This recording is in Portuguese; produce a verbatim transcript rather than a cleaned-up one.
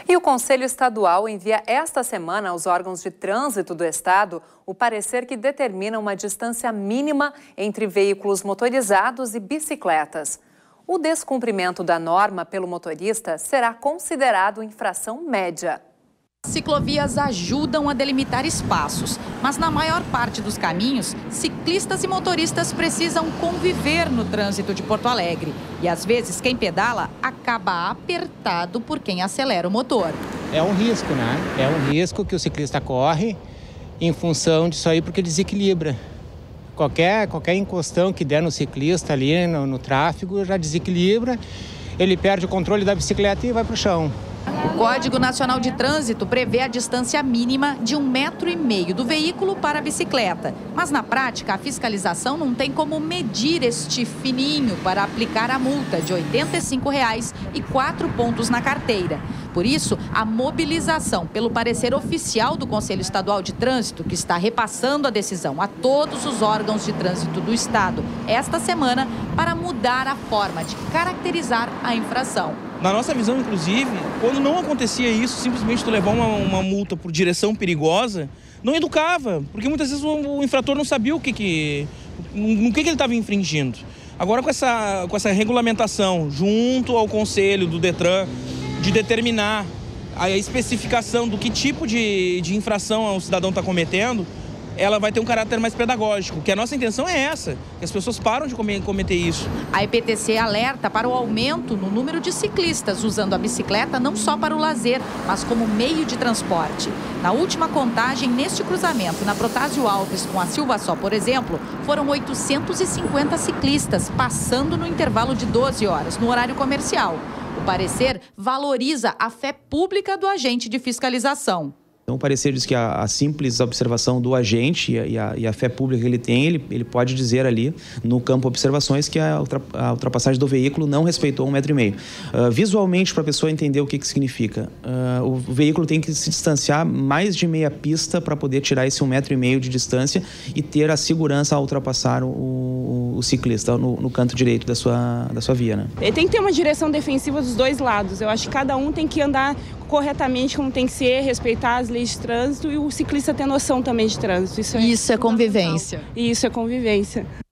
E o Conselho Estadual envia esta semana aos órgãos de trânsito do estado o parecer que determina uma distância mínima entre veículos motorizados e bicicletas. O descumprimento da norma pelo motorista será considerado infração média. Ciclovias ajudam a delimitar espaços, mas na maior parte dos caminhos, ciclistas e motoristas precisam conviver no trânsito de Porto Alegre. E às vezes quem pedala acaba apertado por quem acelera o motor. É um risco, né? É um risco que o ciclista corre em função disso aí, porque desequilibra. Qualquer, qualquer encostão que der no ciclista ali no, no tráfego já desequilibra, ele perde o controle da bicicleta e vai para o chão. O Código Nacional de Trânsito prevê a distância mínima de um metro e meio do veículo para a bicicleta. Mas na prática, a fiscalização não tem como medir este fininho para aplicar a multa de oitenta e cinco reais e quatro pontos na carteira. Por isso, a mobilização pelo parecer oficial do Conselho Estadual de Trânsito, que está repassando a decisão a todos os órgãos de trânsito do estado esta semana, para mudar a forma de caracterizar a infração. Na nossa visão, inclusive, quando não acontecia isso, simplesmente tu levar uma, uma multa por direção perigosa, não educava, porque muitas vezes o, o infrator não sabia o que, que, no que, que ele estava infringindo. Agora, com essa, com essa regulamentação, junto ao Conselho do Detran, de determinar a especificação do que tipo de, de infração o cidadão está cometendo, ela vai ter um caráter mais pedagógico, que a nossa intenção é essa, que as pessoas param de cometer isso. A E P T C alerta para o aumento no número de ciclistas usando a bicicleta não só para o lazer, mas como meio de transporte. Na última contagem, neste cruzamento, na Protásio Alves com a Silva Só, por exemplo, foram oitocentos e cinquenta ciclistas passando no intervalo de doze horas, no horário comercial. O parecer valoriza a fé pública do agente de fiscalização. Então, o parecer diz que a, a simples observação do agente e a, e a fé pública que ele tem, ele, ele pode dizer ali no campo observações que a, ultra, a ultrapassagem do veículo não respeitou um metro e meio. Uh, visualmente, para a pessoa entender o que, que significa, uh, o veículo tem que se distanciar mais de meia pista para poder tirar esse um metro e meio de distância e ter a segurança ao ultrapassar o, o, o ciclista no, no canto direito da sua, da sua via, né? Ele tem que ter uma direção defensiva dos dois lados. Eu acho que cada um tem que andar corretamente como tem que ser, respeitar as leis de trânsito e o ciclista ter noção também de trânsito. Isso é, Isso é convivência. Isso é convivência.